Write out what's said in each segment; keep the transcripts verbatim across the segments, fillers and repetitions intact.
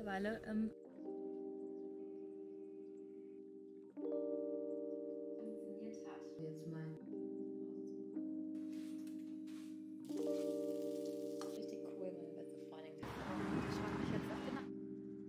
mittlerweile ähm, funktioniert hat. Jetzt mal richtig cool, meine beste Freundin gefunden. Die schaut mich jetzt auf den Nacken.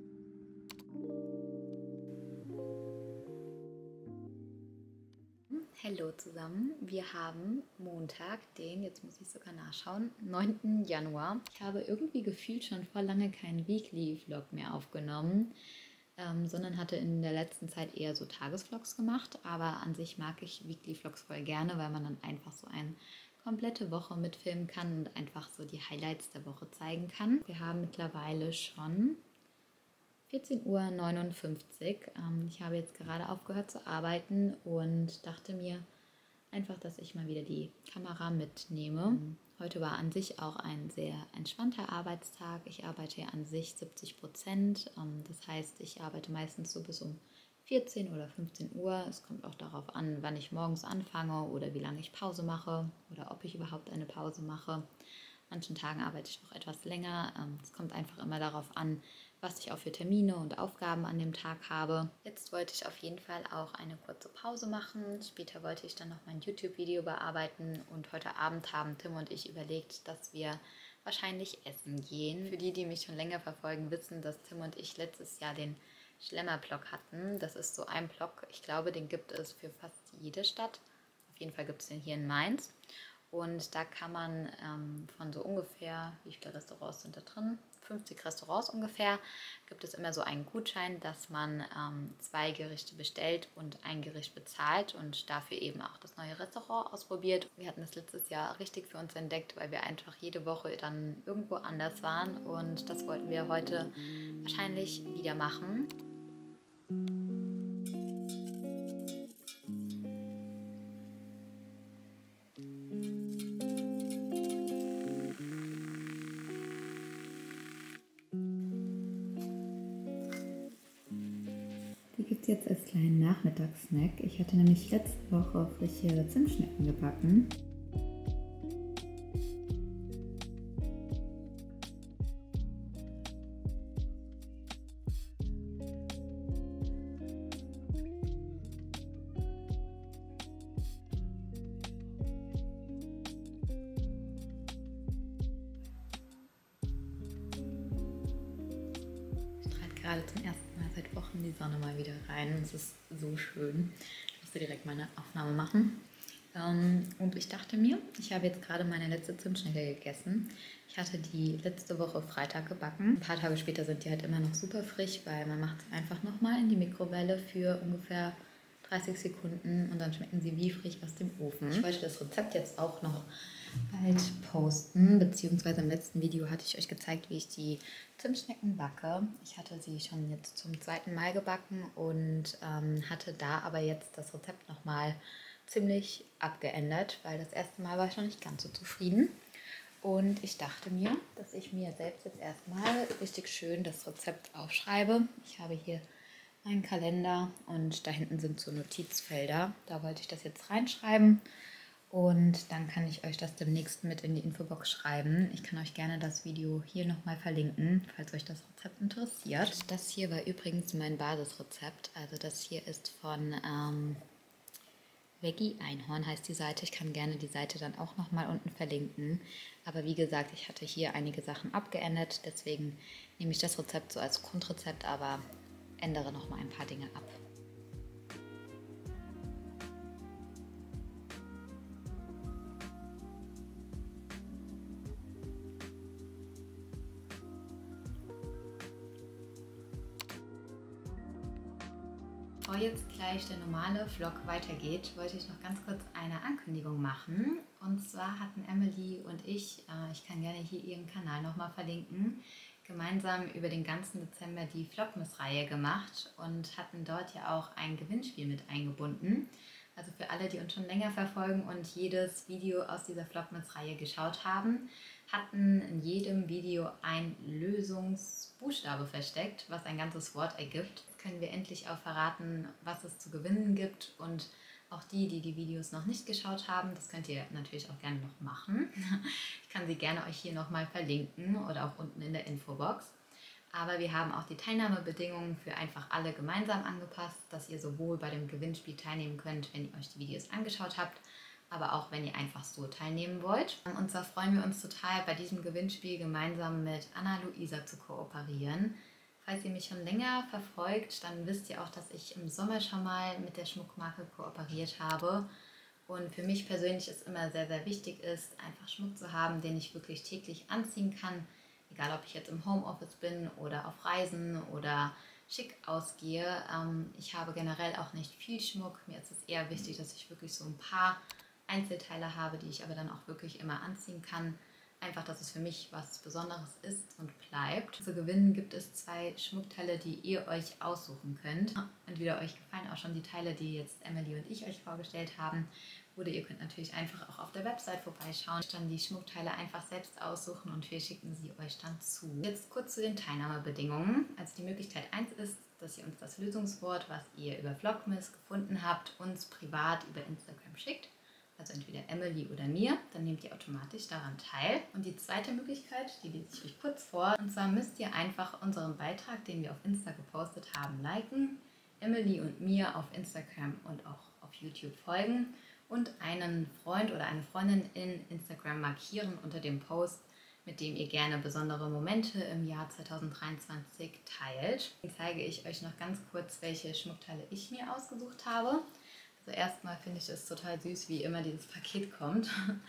Hallo zusammen, wir haben Montag, den, jetzt muss ich sogar nachschauen, neunten Januar. Ich habe irgendwie gefühlt schon vor lange keinen Weekly-Vlog mehr aufgenommen, ähm, sondern hatte in der letzten Zeit eher so Tagesvlogs gemacht. Aber an sich mag ich Weekly-Vlogs voll gerne, weil man dann einfach so eine komplette Woche mitfilmen kann und einfach so die Highlights der Woche zeigen kann. Wir haben mittlerweile schon vierzehn Uhr neunundfünfzig. Ähm, ich habe jetzt gerade aufgehört zu arbeiten und dachte mir einfach, dass ich mal wieder die Kamera mitnehme. Mhm. Heute war an sich auch ein sehr entspannter Arbeitstag. Ich arbeite ja an sich siebzig Prozent. Ähm, das heißt, ich arbeite meistens so bis um vierzehn oder fünfzehn Uhr. Es kommt auch darauf an, wann ich morgens anfange oder wie lange ich Pause mache oder ob ich überhaupt eine Pause mache. Manchen Tagen arbeite ich auch etwas länger. Es kommt einfach immer darauf an, was ich auch für Termine und Aufgaben an dem Tag habe. Jetzt wollte ich auf jeden Fall auch eine kurze Pause machen. Später wollte ich dann noch mein YouTube-Video bearbeiten und heute Abend haben Tim und ich überlegt, dass wir wahrscheinlich essen gehen. Für die, die mich schon länger verfolgen, wissen, dass Tim und ich letztes Jahr den Schlemmer-Blog hatten. Das ist so ein Blog, ich glaube, den gibt es für fast jede Stadt. Auf jeden Fall gibt es den hier in Mainz. Und da kann man ähm, von so ungefähr, wie viele Restaurants sind da drin? fünfzig Restaurants ungefähr, gibt es immer so einen Gutschein, dass man ähm, zwei Gerichte bestellt und ein Gericht bezahlt und dafür eben auch das neue Restaurant ausprobiert. Wir hatten das letztes Jahr richtig für uns entdeckt, weil wir einfach jede Woche dann irgendwo anders waren und das wollten wir heute wahrscheinlich wieder machen. Die gibt es jetzt als kleinen Nachmittagssnack. Ich hatte nämlich letzte Woche frische Zimtschnecken gebacken. Gerade zum ersten Mal seit Wochen die Sonne mal wieder rein. Es ist so schön. Ich musste direkt meine Aufnahme machen. Ähm, und ich dachte mir, ich habe jetzt gerade meine letzte Zimtschnecke gegessen. Ich hatte die letzte Woche Freitag gebacken. Ein paar Tage später sind die halt immer noch super frisch, weil man macht sie einfach nochmal in die Mikrowelle für ungefähr dreißig Sekunden und dann schmecken sie wie frisch aus dem Ofen. Ich wollte das Rezept jetzt auch noch bald posten, beziehungsweise im letzten Video hatte ich euch gezeigt, wie ich die Zimtschnecken backe. Ich hatte sie schon jetzt zum zweiten Mal gebacken und ähm, hatte da aber jetzt das Rezept nochmal ziemlich abgeändert, weil das erste Mal war ich noch nicht ganz so zufrieden. Und ich dachte mir, dass ich mir selbst jetzt erstmal richtig schön das Rezept aufschreibe. Ich habe hier einen Kalender und da hinten sind so Notizfelder. Da wollte ich das jetzt reinschreiben. Und dann kann ich euch das demnächst mit in die Infobox schreiben. Ich kann euch gerne das Video hier nochmal verlinken, falls euch das Rezept interessiert. Das hier war übrigens mein Basisrezept. Also das hier ist von ähm, Veggie Einhorn heißt die Seite. Ich kann gerne die Seite dann auch nochmal unten verlinken. Aber wie gesagt, ich hatte hier einige Sachen abgeändert. Deswegen nehme ich das Rezept so als Grundrezept, aber ändere nochmal ein paar Dinge ab. Bevor jetzt gleich der normale Vlog weitergeht, wollte ich noch ganz kurz eine Ankündigung machen. Und zwar hatten Emily und ich, äh, ich kann gerne hier ihren Kanal nochmal verlinken, gemeinsam über den ganzen Dezember die Vlogmas-Reihe gemacht und hatten dort ja auch ein Gewinnspiel mit eingebunden. Also für alle, die uns schon länger verfolgen und jedes Video aus dieser Vlogmas-Reihe geschaut haben, hatten in jedem Video ein Lösungsbuchstabe versteckt, was ein ganzes Wort ergibt. Jetzt können wir endlich auch verraten, was es zu gewinnen gibt und auch die, die die Videos noch nicht geschaut haben, das könnt ihr natürlich auch gerne noch machen. Ich kann sie gerne euch hier nochmal verlinken oder auch unten in der Infobox. Aber wir haben auch die Teilnahmebedingungen für einfach alle gemeinsam angepasst, dass ihr sowohl bei dem Gewinnspiel teilnehmen könnt, wenn ihr euch die Videos angeschaut habt, aber auch wenn ihr einfach so teilnehmen wollt. Und zwar freuen wir uns total, bei diesem Gewinnspiel gemeinsam mit Anna-Luisa zu kooperieren. Falls ihr mich schon länger verfolgt, dann wisst ihr auch, dass ich im Sommer schon mal mit der Schmuckmarke kooperiert habe. Und für mich persönlich ist immer sehr, sehr wichtig ist, einfach Schmuck zu haben, den ich wirklich täglich anziehen kann. Egal, ob ich jetzt im Homeoffice bin oder auf Reisen oder schick ausgehe. Ich habe generell auch nicht viel Schmuck. Mir ist es eher wichtig, dass ich wirklich so ein paar Einzelteile habe, die ich aber dann auch wirklich immer anziehen kann. Einfach, dass es für mich was Besonderes ist und bleibt. Zu gewinnen gibt es zwei Schmuckteile, die ihr euch aussuchen könnt. Entweder euch gefallen auch schon die Teile, die jetzt Emily und ich euch vorgestellt haben, oder ihr könnt natürlich einfach auch auf der Website vorbeischauen, dann die Schmuckteile einfach selbst aussuchen und wir schicken sie euch dann zu. Jetzt kurz zu den Teilnahmebedingungen. Also die Möglichkeit eins ist, dass ihr uns das Lösungswort, was ihr über Vlogmas gefunden habt, uns privat über Instagram schickt. Also entweder Emily oder mir, dann nehmt ihr automatisch daran teil. Und die zweite Möglichkeit, die lese ich euch kurz vor. Und zwar müsst ihr einfach unseren Beitrag, den wir auf Insta gepostet haben, liken, Emily und mir auf Instagram und auch auf YouTube folgen und einen Freund oder eine Freundin in Instagram markieren unter dem Post, mit dem ihr gerne besondere Momente im Jahr zweitausenddreiundzwanzig teilt. Dann zeige ich euch noch ganz kurz, welche Schmuckteile ich mir ausgesucht habe. Also erstmal finde ich es total süß, wie immer dieses Paket kommt.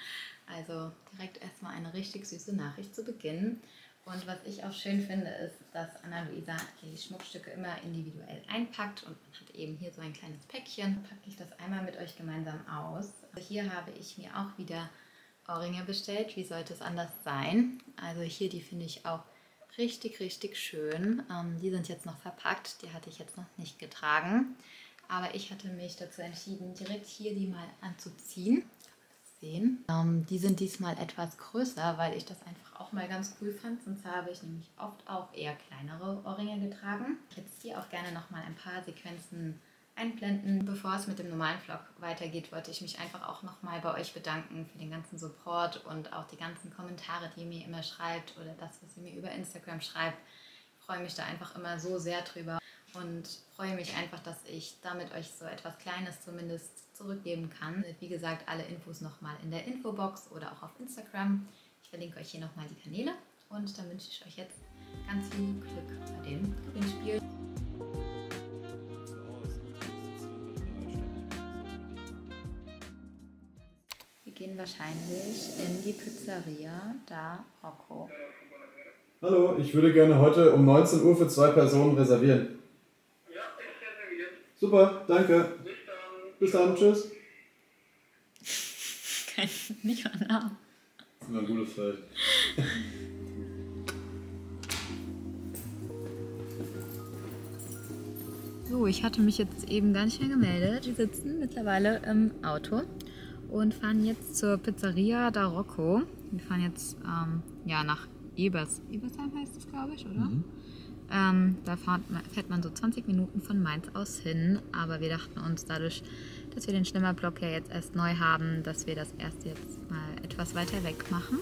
Also direkt erstmal eine richtig süße Nachricht zu Beginn. Und was ich auch schön finde, ist, dass Anna-Luisa die Schmuckstücke immer individuell einpackt und man hat eben hier so ein kleines Päckchen. Packe ich das einmal mit euch gemeinsam aus. Also hier habe ich mir auch wieder Ohrringe bestellt. Wie sollte es anders sein? Also hier, die finde ich auch richtig, richtig schön. Ähm, die sind jetzt noch verpackt, die hatte ich jetzt noch nicht getragen. Aber ich hatte mich dazu entschieden, direkt hier die mal anzuziehen. Sehen. Ähm, die sind diesmal etwas größer, weil ich das einfach auch mal ganz cool fand. Sonst habe ich nämlich oft auch eher kleinere Ohrringe getragen. Ich jetzt hier auch gerne nochmal ein paar Sequenzen einblenden. Bevor es mit dem normalen Vlog weitergeht, wollte ich mich einfach auch nochmal bei euch bedanken für den ganzen Support und auch die ganzen Kommentare, die ihr mir immer schreibt oder das, was ihr mir über Instagram schreibt. Ich freue mich da einfach immer so sehr drüber und freue mich einfach, dass ich damit euch so etwas Kleines zumindest zurückgeben kann. Wie gesagt, alle Infos nochmal in der Infobox oder auch auf Instagram. Ich verlinke euch hier nochmal die Kanäle und dann wünsche ich euch jetzt ganz viel Glück bei dem Gewinnspiel. Wir gehen wahrscheinlich in die Pizzeria da Rocco. Hallo, ich würde gerne heute um neunzehn Uhr für zwei Personen reservieren. Ja, ich reserviert. Super, danke. Bis dann. Bis dann, tschüss. Kein, nicht mal Namen. Das ist immer ein gutes Feld. So, ich hatte mich jetzt eben gar nicht mehr gemeldet. Wir sitzen mittlerweile im Auto und fahren jetzt zur Pizzeria da Rocco. Wir fahren jetzt ähm, ja, nach Ebers. Ebersheim heißt es, glaube ich, oder? Mhm. Ähm, da fährt man, fährt man so zwanzig Minuten von Mainz aus hin, aber wir dachten uns dadurch, dass wir den Schlimmerblock ja jetzt erst neu haben, dass wir das erst jetzt mal etwas weiter weg machen.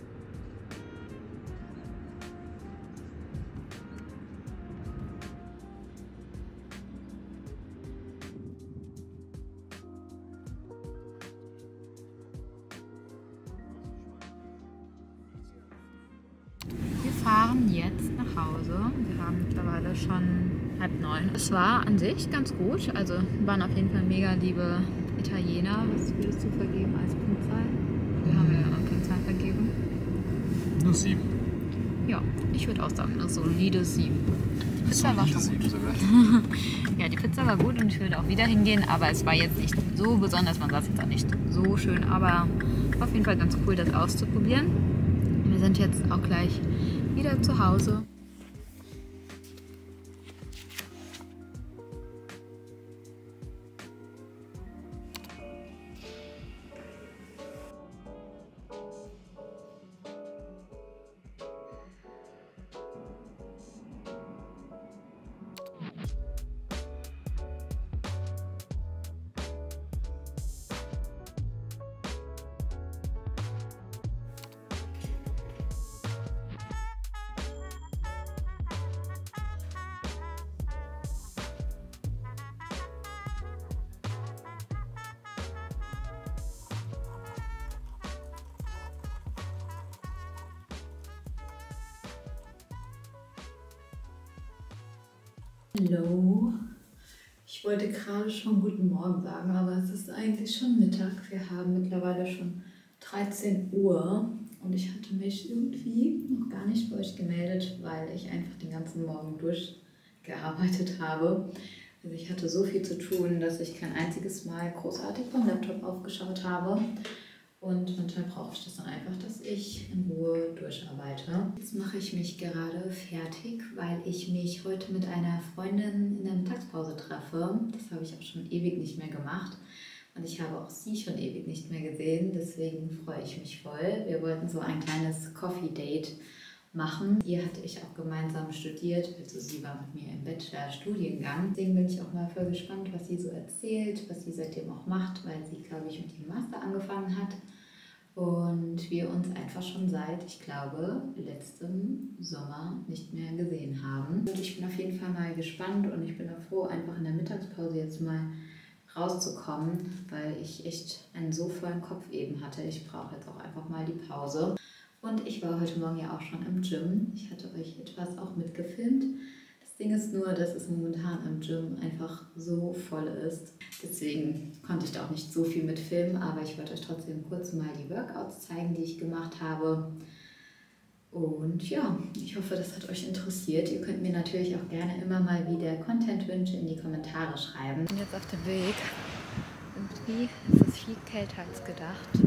Wir fahren jetzt nach Hause. Wir haben mittlerweile schon halb neun. Es war an sich ganz gut. Also waren auf jeden Fall mega liebe Italiener. Was würdest du vergeben als Punktzahl? Wir haben ja eine Punktzahl vergeben. Nur sieben. Ja, ich würde auch sagen, eine solide sieben. Die Pizza war schon gut. Sogar. Ja, die Pizza war gut und ich würde auch wieder hingehen, aber es war jetzt nicht so besonders. Man saß jetzt auch nicht so schön, aber auf jeden Fall ganz cool, das auszuprobieren. Wir sind jetzt auch gleich wieder zu Hause. Hallo. Ich wollte gerade schon guten Morgen sagen, aber es ist eigentlich schon Mittag. Wir haben mittlerweile schon dreizehn Uhr und ich hatte mich irgendwie noch gar nicht bei euch gemeldet, weil ich einfach den ganzen Morgen durchgearbeitet habe. Also ich hatte so viel zu tun, dass ich kein einziges Mal großartig vom Laptop aufgeschaut habe. Und manchmal brauche ich das dann einfach, dass ich in Ruhe durcharbeite. Jetzt mache ich mich gerade fertig, weil ich mich heute mit einer Freundin in der Mittagspause treffe. Das habe ich auch schon ewig nicht mehr gemacht. Und ich habe auch sie schon ewig nicht mehr gesehen. Deswegen freue ich mich voll. Wir wollten so ein kleines Coffee-Date machen. Hier hatte ich auch gemeinsam studiert, also sie war mit mir im Bachelor-Studiengang. Deswegen bin ich auch mal voll gespannt, was sie so erzählt, was sie seitdem auch macht, weil sie, glaube ich, mit ihrem Master angefangen hat. Und wir uns einfach schon seit, ich glaube, letztem Sommer nicht mehr gesehen haben. Und ich bin auf jeden Fall mal gespannt und ich bin auch froh, einfach in der Mittagspause jetzt mal rauszukommen, weil ich echt einen so vollen Kopf eben hatte. Ich brauche jetzt auch einfach mal die Pause. Und ich war heute Morgen ja auch schon im Gym. Ich hatte euch etwas auch mitgefilmt. Das Ding ist nur, dass es momentan im Gym einfach so voll ist. Deswegen konnte ich da auch nicht so viel mitfilmen, aber ich wollte euch trotzdem kurz mal die Workouts zeigen, die ich gemacht habe. Und ja, ich hoffe, das hat euch interessiert. Ihr könnt mir natürlich auch gerne immer mal wieder Contentwünsche in die Kommentare schreiben. Ich bin jetzt auf dem Weg. Irgendwie ist es viel kälter als gedacht.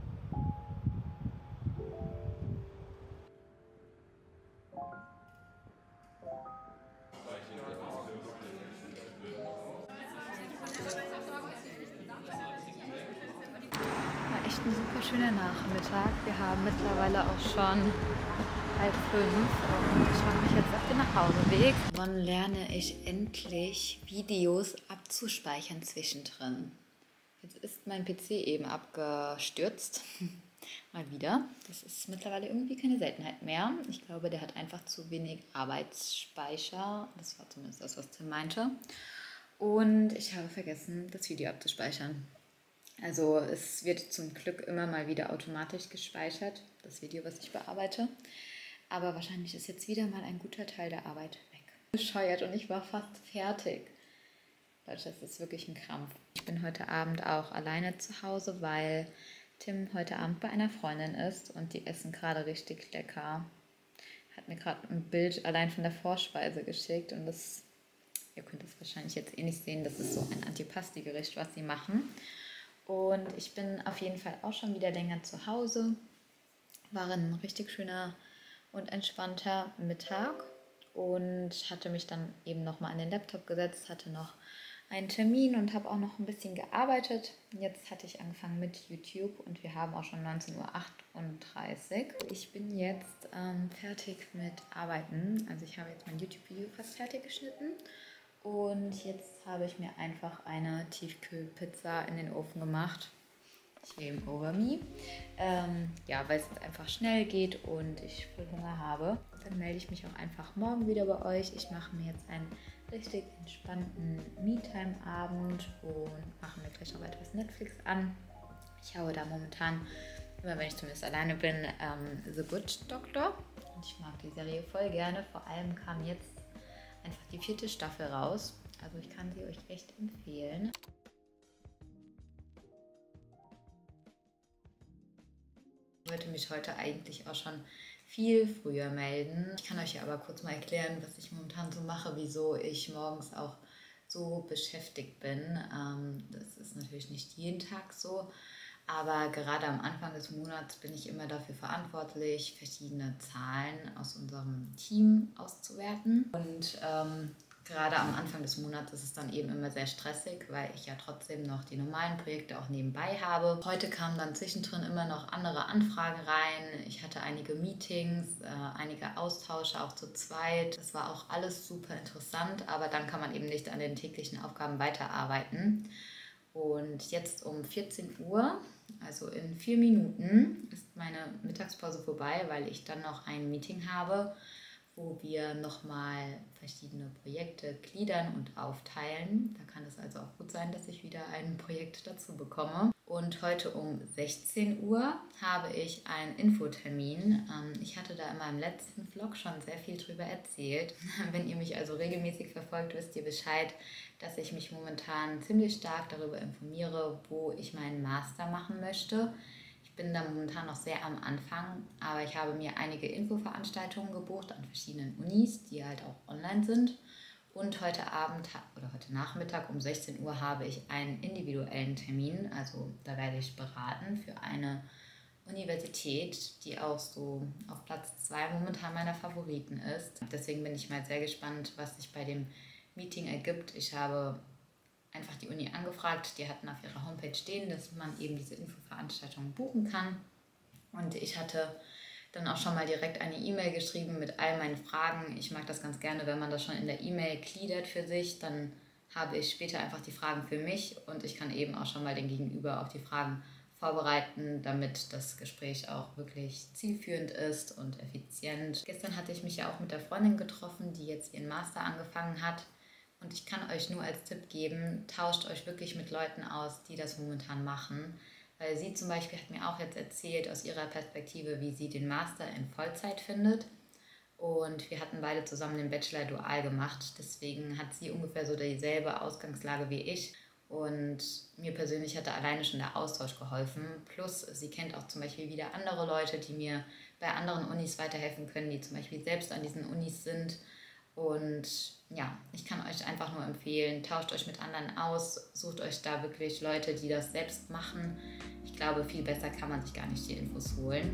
War echt ein super schöner Nachmittag. Wir haben mittlerweile auch schon halb fünf und ich mache mich jetzt auf den Nachhauseweg. Wann lerne ich endlich Videos abzuspeichern zwischendrin? Jetzt ist mein P C eben abgestürzt. Mal wieder. Das ist mittlerweile irgendwie keine Seltenheit mehr. Ich glaube, der hat einfach zu wenig Arbeitsspeicher. Das war zumindest das, was Tim meinte. Und ich habe vergessen, das Video abzuspeichern. Also es wird zum Glück immer mal wieder automatisch gespeichert, das Video, was ich bearbeite. Aber wahrscheinlich ist jetzt wieder mal ein guter Teil der Arbeit weg. Bescheuert und ich war fast fertig. Leute, das ist wirklich ein Krampf. Ich bin heute Abend auch alleine zu Hause, weil Tim heute Abend bei einer Freundin ist und die essen gerade richtig lecker. Hat mir gerade ein Bild allein von der Vorspeise geschickt und das, ihr könnt das wahrscheinlich jetzt eh nicht sehen, das ist so ein Antipasti-Gericht, was sie machen. Und ich bin auf jeden Fall auch schon wieder länger zu Hause. War ein richtig schöner und entspannter Mittag und hatte mich dann eben nochmal an den Laptop gesetzt, hatte noch einen Termin und habe auch noch ein bisschen gearbeitet. Jetzt hatte ich angefangen mit YouTube und wir haben auch schon neunzehn Uhr achtunddreißig. Ich bin jetzt ähm, fertig mit Arbeiten. Also ich habe jetzt mein YouTube-Video fast fertig geschnitten. Und jetzt habe ich mir einfach eine Tiefkühlpizza in den Ofen gemacht. Shame over me. Ähm, ja, weil es jetzt einfach schnell geht und ich voll Hunger habe. Dann melde ich mich auch einfach morgen wieder bei euch. Ich mache mir jetzt einen richtig entspannten Me-Time-Abend und mache mir gleich noch etwas Netflix an. Ich schaue da momentan, immer wenn ich zumindest alleine bin, ähm, The Good Doctor. Und ich mag die Serie voll gerne. Vor allem kam jetzt einfach die vierte Staffel raus. Also ich kann sie euch echt empfehlen. Ich wollte mich heute eigentlich auch schon viel früher melden. Ich kann euch ja aber kurz mal erklären, was ich momentan so mache, wieso ich morgens auch so beschäftigt bin. Ähm, das ist natürlich nicht jeden Tag so, aber gerade am Anfang des Monats bin ich immer dafür verantwortlich, verschiedene Zahlen aus unserem Team auszuwerten. Und ähm, gerade am Anfang des Monats ist es dann eben immer sehr stressig, weil ich ja trotzdem noch die normalen Projekte auch nebenbei habe. Heute kamen dann zwischendrin immer noch andere Anfragen rein. Ich hatte einige Meetings, äh, einige Austausche auch zu zweit. Das war auch alles super interessant, aber dann kann man eben nicht an den täglichen Aufgaben weiterarbeiten. Und jetzt um vierzehn Uhr, also in vier Minuten, ist meine Mittagspause vorbei, weil ich dann noch ein Meeting habe, wo wir nochmal verschiedene Projekte gliedern und aufteilen. Da kann es also auch gut sein, dass ich wieder ein Projekt dazu bekomme. Und heute um sechzehn Uhr habe ich einen Infotermin. Ich hatte da in meinem letzten Vlog schon sehr viel drüber erzählt. Wenn ihr mich also regelmäßig verfolgt, wisst ihr Bescheid, dass ich mich momentan ziemlich stark darüber informiere, wo ich meinen Master machen möchte. Ich bin da momentan noch sehr am Anfang, aber ich habe mir einige Infoveranstaltungen gebucht an verschiedenen Unis, die halt auch online sind. Und heute Abend oder heute Nachmittag um sechzehn Uhr habe ich einen individuellen Termin. Also da werde ich beraten für eine Universität, die auch so auf Platz zwei momentan meiner Favoriten ist. Deswegen bin ich mal sehr gespannt, was sich bei dem Meeting ergibt. Ich habe einfach die Uni angefragt. Die hatten auf ihrer Homepage stehen, dass man eben diese Infoveranstaltung buchen kann. Und ich hatte dann auch schon mal direkt eine E-Mail geschrieben mit all meinen Fragen. Ich mag das ganz gerne, wenn man das schon in der E-Mail gliedert für sich. Dann habe ich später einfach die Fragen für mich und ich kann eben auch schon mal den Gegenüber auf die Fragen vorbereiten, damit das Gespräch auch wirklich zielführend ist und effizient. Gestern hatte ich mich ja auch mit der Freundin getroffen, die jetzt ihren Master angefangen hat. Und ich kann euch nur als Tipp geben, tauscht euch wirklich mit Leuten aus, die das momentan machen. Weil sie zum Beispiel hat mir auch jetzt erzählt aus ihrer Perspektive, wie sie den Master in Vollzeit findet. Und wir hatten beide zusammen den Bachelor dual gemacht. Deswegen hat sie ungefähr so dieselbe Ausgangslage wie ich. Und mir persönlich hat da alleine schon der Austausch geholfen. Plus sie kennt auch zum Beispiel wieder andere Leute, die mir bei anderen Unis weiterhelfen können, die zum Beispiel selbst an diesen Unis sind. Und ja, ich kann euch einfach nur empfehlen, tauscht euch mit anderen aus, sucht euch da wirklich Leute, die das selbst machen. Ich glaube, viel besser kann man sich gar nicht die Infos holen.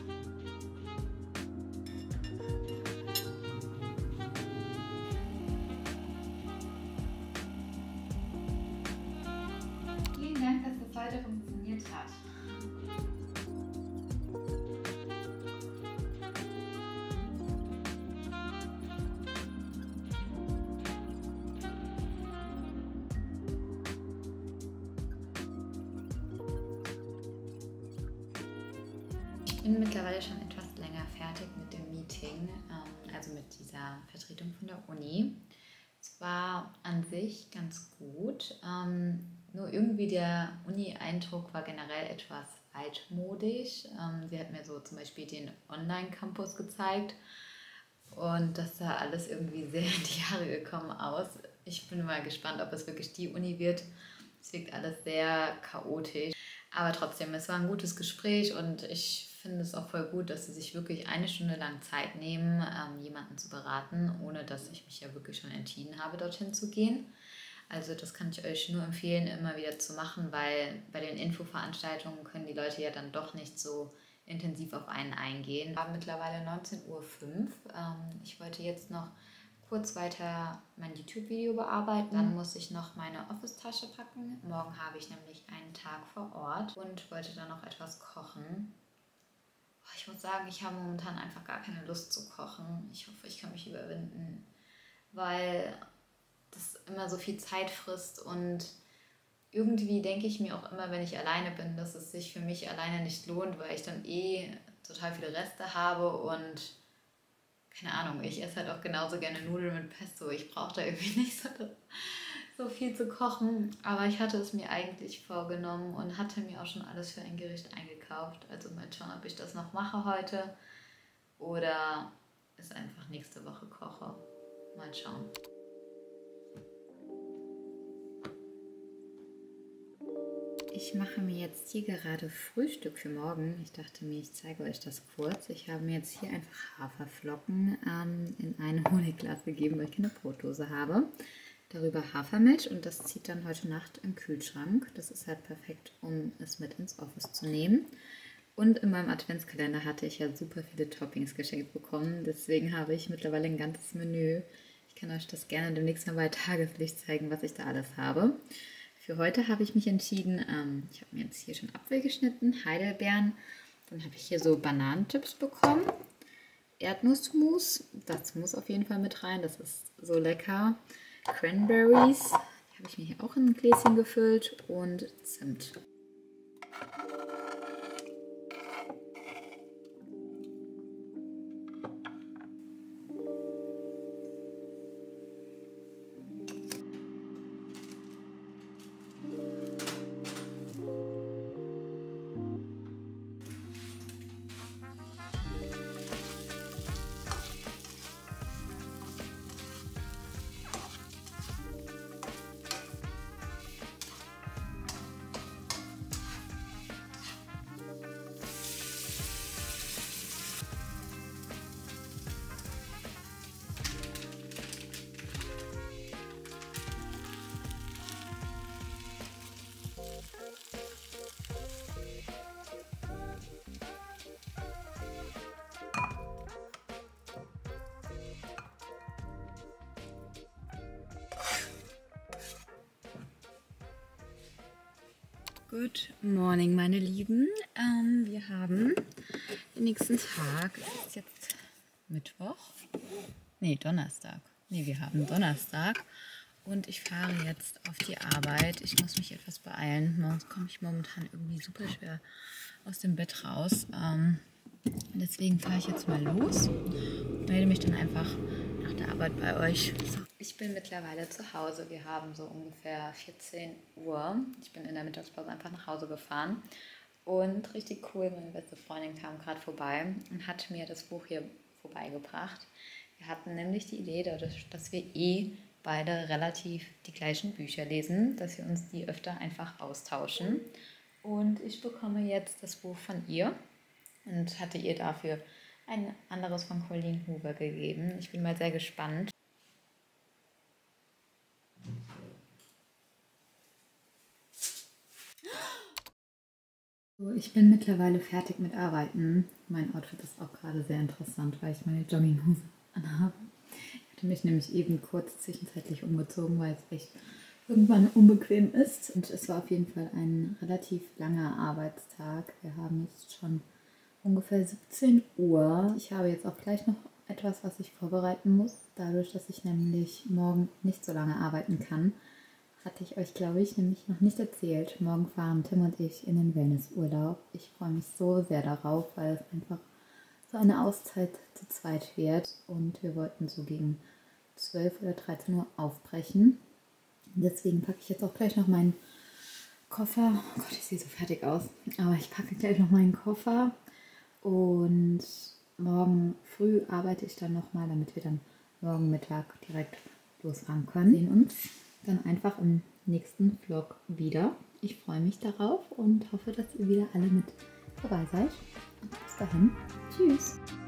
Vielen Dank, dass das heute funktioniert hat. Ich bin mittlerweile schon etwas länger fertig mit dem Meeting, also mit dieser Vertretung von der Uni. Es war an sich ganz gut, nur irgendwie der Uni-Eindruck war generell etwas altmodisch. Sie hat mir so zum Beispiel den Online-Campus gezeigt und das sah alles irgendwie sehr in die Jahre gekommen aus. Ich bin mal gespannt, ob es wirklich die Uni wird. Es wirkt alles sehr chaotisch. Aber trotzdem, es war ein gutes Gespräch und ich finde es auch voll gut, dass sie sich wirklich eine Stunde lang Zeit nehmen, ähm, jemanden zu beraten, ohne dass ich mich ja wirklich schon entschieden habe, dorthin zu gehen. Also das kann ich euch nur empfehlen, immer wieder zu machen, weil bei den Infoveranstaltungen können die Leute ja dann doch nicht so intensiv auf einen eingehen. Wir haben mittlerweile neunzehn Uhr fünf. Ähm, ich wollte jetzt noch kurz weiter mein YouTube-Video bearbeiten. Dann muss ich noch meine Office-Tasche packen. Morgen habe ich nämlich einen Tag vor Ort und wollte dann noch etwas kochen. Ich muss sagen, ich habe momentan einfach gar keine Lust zu kochen. Ich hoffe, ich kann mich überwinden, weil das immer so viel Zeit frisst und irgendwie denke ich mir auch immer, wenn ich alleine bin, dass es sich für mich alleine nicht lohnt, weil ich dann eh total viele Reste habe und keine Ahnung, ich esse halt auch genauso gerne Nudeln mit Pesto. Ich brauche da irgendwie nicht so, so viel zu kochen. Aber ich hatte es mir eigentlich vorgenommen und hatte mir auch schon alles für ein Gericht eingekauft. Also mal schauen, ob ich das noch mache heute oder es einfach nächste Woche koche. Mal schauen. Ich mache mir jetzt hier gerade Frühstück für morgen. Ich dachte mir, ich zeige euch das kurz. Ich habe mir jetzt hier einfach Haferflocken ähm, in ein Honigglas gegeben, weil ich keine Brotdose habe. Darüber Hafermilch und das zieht dann heute Nacht im Kühlschrank. Das ist halt perfekt, um es mit ins Office zu nehmen. Und in meinem Adventskalender hatte ich ja super viele Toppings geschenkt bekommen. Deswegen habe ich mittlerweile ein ganzes Menü. Ich kann euch das gerne demnächst mal bei Tageslicht zeigen, was ich da alles habe. Für heute habe ich mich entschieden, ähm, ich habe mir jetzt hier schon Apfel geschnitten, Heidelbeeren, dann habe ich hier so Bananenchips bekommen, Erdnussmus, das muss auf jeden Fall mit rein, das ist so lecker, Cranberries, die habe ich mir hier auch in ein Gläschen gefüllt und Zimt. Good morning, meine Lieben. Ähm, wir haben den nächsten Tag. Es ist jetzt Mittwoch. Nee, Donnerstag. Nee, wir haben Donnerstag. Und ich fahre jetzt auf die Arbeit. Ich muss mich etwas beeilen. Morgens komme ich momentan irgendwie super schwer aus dem Bett raus. Ähm, deswegen fahre ich jetzt mal los. Melde mich dann einfach nach der Arbeit bei euch. So. Ich bin mittlerweile zu Hause. Wir haben so ungefähr vierzehn Uhr. Ich bin in der Mittagspause einfach nach Hause gefahren. Und richtig cool, meine beste Freundin kam gerade vorbei und hat mir das Buch hier vorbeigebracht. Wir hatten nämlich die Idee, dadurch, dass wir eh beide relativ die gleichen Bücher lesen, dass wir uns die öfter einfach austauschen. Und ich bekomme jetzt das Buch von ihr und hatte ihr dafür ein anderes von Colleen Hoover gegeben. Ich bin mal sehr gespannt. So, ich bin mittlerweile fertig mit Arbeiten. Mein Outfit ist auch gerade sehr interessant, weil ich meine Jogginghose anhabe. Ich hatte mich nämlich eben kurz zwischenzeitlich umgezogen, weil es echt irgendwann unbequem ist. Und es war auf jeden Fall ein relativ langer Arbeitstag. Wir haben jetzt schon ungefähr siebzehn Uhr. Ich habe jetzt auch gleich noch etwas, was ich vorbereiten muss. Dadurch, dass ich nämlich morgen nicht so lange arbeiten kann, hatte ich euch, glaube ich, nämlich noch nicht erzählt. Morgen fahren Tim und ich in den Wellnessurlaub. Ich freue mich so sehr darauf, weil es einfach so eine Auszeit zu zweit wird. Und wir wollten so gegen zwölf oder dreizehn Uhr aufbrechen. Deswegen packe ich jetzt auch gleich noch meinen Koffer. Oh Gott, ich sehe so fertig aus. Aber ich packe gleich noch meinen Koffer. Und morgen früh arbeite ich dann nochmal, damit wir dann morgen Mittag direkt losfahren können. Wir sehen uns dann einfach im nächsten Vlog wieder. Ich freue mich darauf und hoffe, dass ihr wieder alle mit dabei seid. Und bis dahin, tschüss!